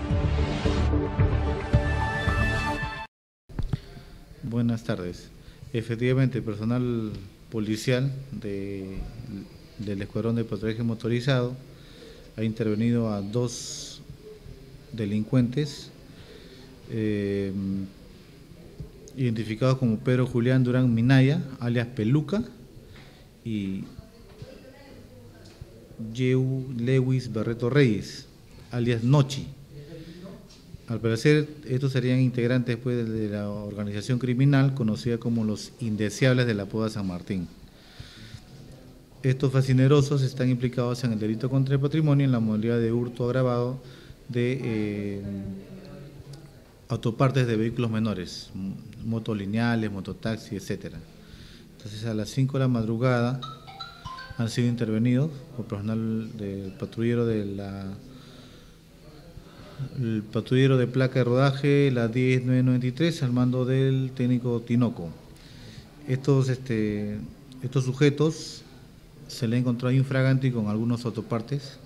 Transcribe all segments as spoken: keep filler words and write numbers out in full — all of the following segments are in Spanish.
Buenas tardes. Efectivamente, personal policial de, del Escuadrón de Patrullaje Motorizado ha intervenido a dos delincuentes eh, identificados como Pedro Julián Durán Minaya, alias Peluca, y Yeu Lewis Barreto Reyes, alias Nochi. Al parecer, estos serían integrantes pues, de la organización criminal conocida como los Indeseables de la Poda San Martín. Estos fascinerosos están implicados en el delito contra el patrimonio en la modalidad de hurto agravado de eh, autopartes de vehículos menores, motos lineales, mototaxi, etcétera. Entonces, a las cinco de la madrugada han sido intervenidos por personal del patrullero de la el patrullero de placa de rodaje, la diez mil novecientos noventa y tres, al mando del técnico Tinoco. Estos, este, estos sujetos se le ha encontrado infraganti con algunos autopartes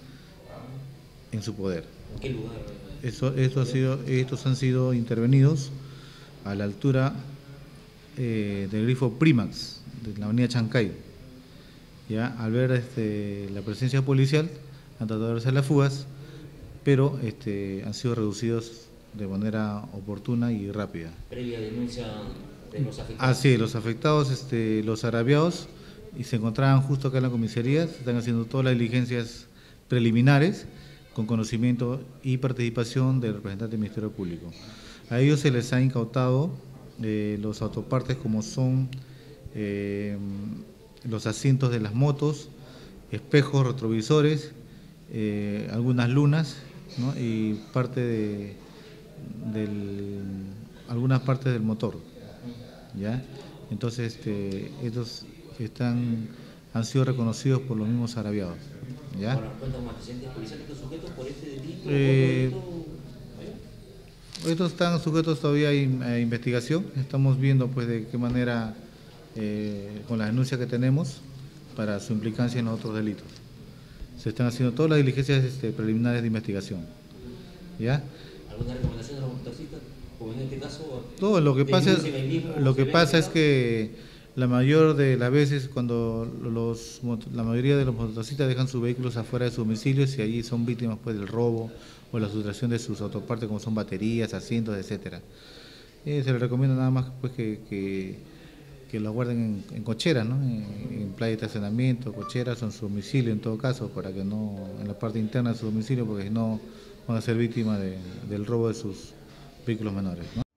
en su poder. ¿En qué lugar? Eso, esto ha sido, estos han sido intervenidos a la altura eh, del grifo Primax, de la avenida Chancay. Ya, al ver este, la presencia policial, han tratado de hacer las fugas, pero este, han sido reducidos de manera oportuna y rápida. Previa denuncia de los afectados. Así, los afectados, este, los agraviados, y se encontraban justo acá en la comisaría, se están haciendo todas las diligencias preliminares con conocimiento y participación del representante del Ministerio Público. A ellos se les ha incautado eh, los autopartes como son eh, los asientos de las motos, espejos retrovisores, eh, algunas lunas, ¿no? Y parte de del, algunas partes del motor, ¿ya? Entonces este, estos están, han sido reconocidos por los mismos agraviados, ¿ya? Ahora, ¿cuentan más antecedentes policiales estos sujetos por este delito? Eh, delito? estos están sujetos todavía a investigación. Estamos viendo pues de qué manera, eh, con la denuncia que tenemos, para su implicancia en los otros delitos. Se están haciendo todas las diligencias este, preliminares de investigación, ¿ya? ¿Alguna recomendación de los mototaxistas? Como en este caso, Todo lo que pasa, mismo, lo que pasa es que la mayor de las veces cuando los, la mayoría de los mototaxistas dejan sus vehículos afuera de sus domicilios y allí son víctimas pues del robo o la sustracción de sus autopartes como son baterías, asientos, etcétera. Eh, se les recomienda nada más pues que, que, que lo guarden en, en cocheras, ¿no? En, en playa de estacionamiento, cocheras o en su domicilio en todo caso, para que no, en la parte interna de su domicilio, porque si no van a ser víctimas de, del robo de sus vehículos menores, ¿no?